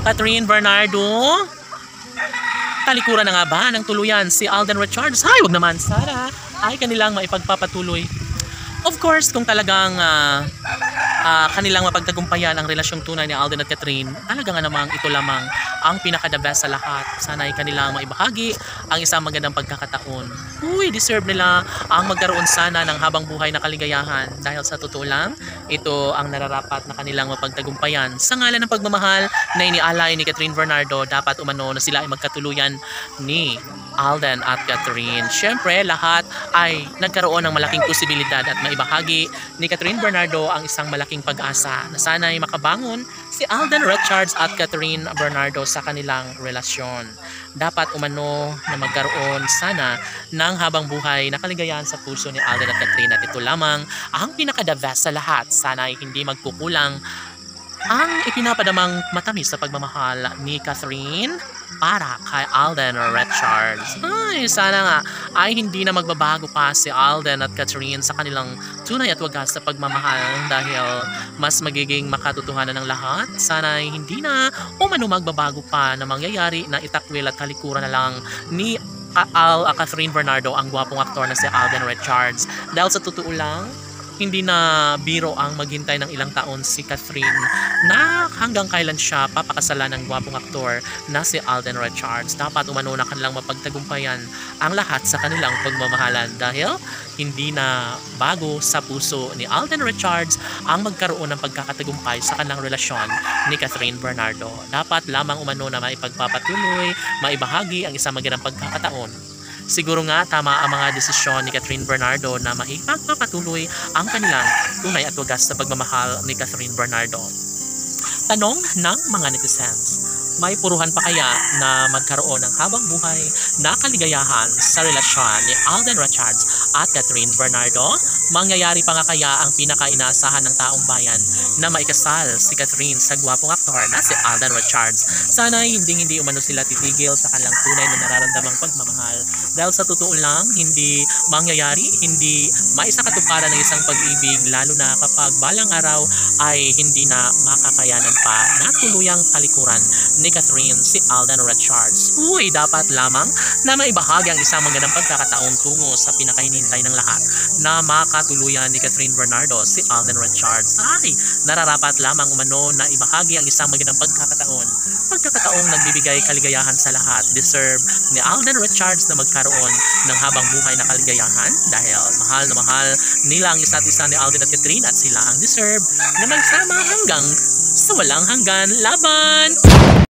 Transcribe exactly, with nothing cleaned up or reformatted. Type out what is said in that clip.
Catherine Bernardo? Talikuran na nga ba ng tuluyan si Alden Richards? Ay, wag naman, Sara. Ay kanilang maipagpapatuloy. Of course, kung talagang uh, uh, kanilang mapagtagumpayan ang relasyong tunay ni Alden at Catherine, talaga nga namang ito lamang ang pinaka-the best sa lahat. Sana ay kanilang maibahagi ang isang magandang pagkakataon. Uy, deserve nila ang magkaroon sana ng habang buhay na kaligayahan. Dahil sa totoo lang, ito ang nararapat na kanilang mapagtagumpayan. Sa ngalan ng pagmamahal na inialay ni Catherine Bernardo, dapat umano na sila ay magkatuluyan ni Alden at Catherine. Siyempre, lahat ay nagkaroon ng malaking posibilidad at maibahagi ni Catherine Bernardo ang isang malaking pag-asa na sana ay makabangon si Alden Richards at Catherine Bernardo sa kanilang relasyon. Dapat umano na magkaroon sana ng habang buhay na kaligayahan sa puso ni Alden at Catherine, at ito lamang ang pinaka-the best sa lahat. Sana ay hindi magkukulang ang ipinapadamang matamis sa pagmamahal ni Catherine para kay Alden Richards. Ay, sana nga ay hindi na magbabago pa si Alden at Catherine sa kanilang tunay at wagas na pagmamahal, dahil mas magiging makatotohanan ng lahat. Sana ay hindi na umano magbabago pa na mangyayari na itakwil at kalikuran na lang ni Al uh, Catherine Bernardo ang gwapong aktor na si Alden Richards. Dahil sa totoo lang, hindi na biro ang maghintay ng ilang taon si Catherine na hanggang kailan siya papakasalan ng gwapong aktor na si Alden Richards. Dapat umano na kanilang mapagtagumpayan ang lahat sa kanilang pagmamahalan, dahil hindi na bago sa puso ni Alden Richards ang magkaroon ng pagkakatagumpay sa kanilang relasyon ni Catherine Bernardo. Dapat lamang umano na maipagpapatuloy, maibahagi ang isang magandang pagkakataon. Siguro nga tama ang mga desisyon ni Catherine Bernardo na maipagpapatuloy ang kanilang tunay at wagas na pagmamahal ni Catherine Bernardo. Tanong ng mga netizens, may puruhan pa kaya na magkaroon ng habang buhay na kaligayahan sa relasyon ni Alden Richards at Catherine Bernardo? Mangyayari pa nga kaya ang pinaka-inaasahan ng taong bayan na maikasal si Catherine sa gwapong aktor na si Alden Richards? Sana hindi hindi umano sila titigil sa kanilang tunay na nararamdamang pagmamahal, dahil sa totoo lang hindi mangyayari, hindi maisakatuparan ng isang pag-ibig, lalo na kapag balang araw ay hindi na makakayanan pa na tuluyang talikuran ni Catherine si Alden Richards. Uy, dapat lamang na maibahagi ang isang magandang pagkakataon tungo sa pinakahinihintay ng lahat na makatuluyan ni Catherine Bernardo si Alden Richards. Ay, nararapat lamang umano na ibahagi ang isang magandang pagkakataon. Pagkakataong nagbibigay kaligayahan sa lahat. Deserve ni Alden Richards na magkaroon ng habang buhay na kaligayahan, dahil mahal na mahal nila ang isa't isa ni Alden at Catherine, at sila ang deserve na magsama hanggang sa walang hanggan. Laban!